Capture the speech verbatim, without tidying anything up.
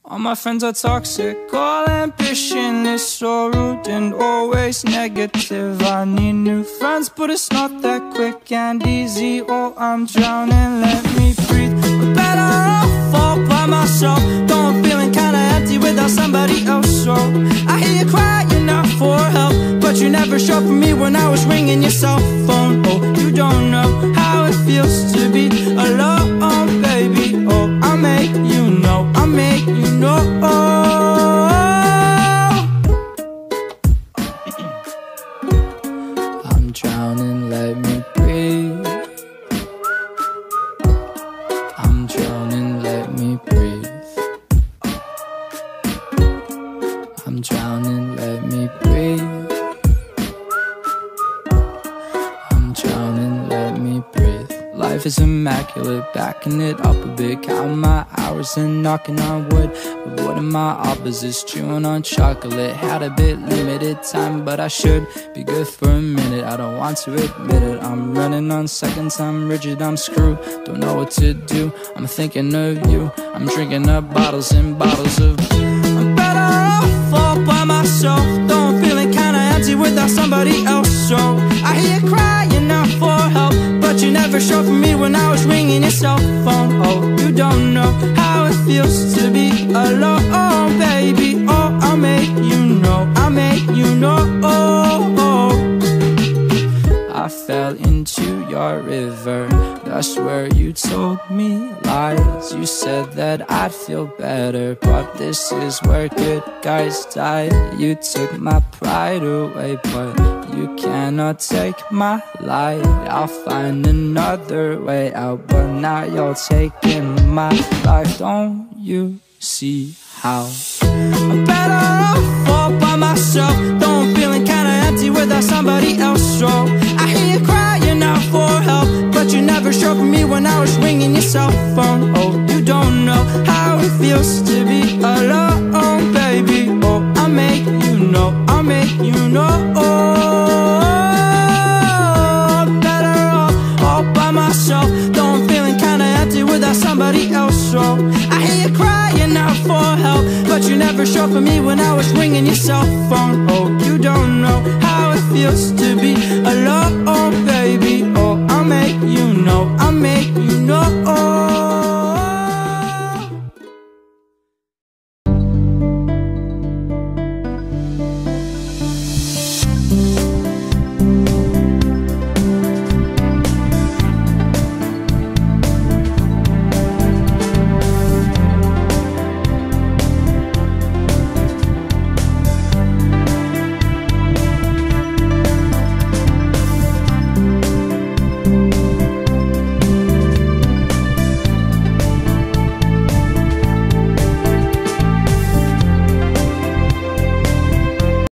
All my friends are toxic, all ambitionless, so rude and always negative. I need new friends, but it's not that quick and easy. Oh, I'm drowning, let me breathe. I'm better off all by myself. Though I'm feeling kinda empty without somebody else. So I hear you crying out for help, but you never showed for me when I was ringing your cell phone. Oh, you don't know how it feels to be alone, baby. Oh, I'll make you know, I'll make you know. I'm drowning, let me breathe. I'm drowning, let me breathe. I'm drowning, let me breathe. I'm drowning, let me breathe. Life is immaculate, backing it up a bit, counting my hours and knocking on wood. Avoiding my opposites, chewing on chocolate. Had a bit limited time, but I should be good for a minute. I don't want to admit it, I'm running on seconds, I'm rigid, I'm screwed. Don't know what to do, I'm thinking of you. I'm drinking up bottles and bottles of I'm better off all by myself. Though I'm feeling kinda empty without somebody else. So I hear you crying out for help, but you never showed for me when I was ringing your cell phone. Oh, you don't know how it feels to be alone, baby. Oh, I'll make you know, I'll make you know. I fell into your river, that's where you told me lies. You said that I'd feel better, but this is where good guys die. You took my pride away, but you cannot take my light. I'll find another way out, but now you're taking my life. Don't you see how I'm better off all by myself? Though I'm feeling kinda empty without somebody else. So I hear you crying out for help, but you never showed for me when I was ringing your cell phone. Oh, you don't know how it feels to be alone, baby. Oh, I'll make you know, I'll make you know. Better off all by myself. Though I'm feeling kinda empty without somebody else. So I hear you crying out for help, but you never showed for me when I was ringing your cell phone. Oh, you don't know how it feels to be alone, baby. Oh, I'll make you know, I'll make you know.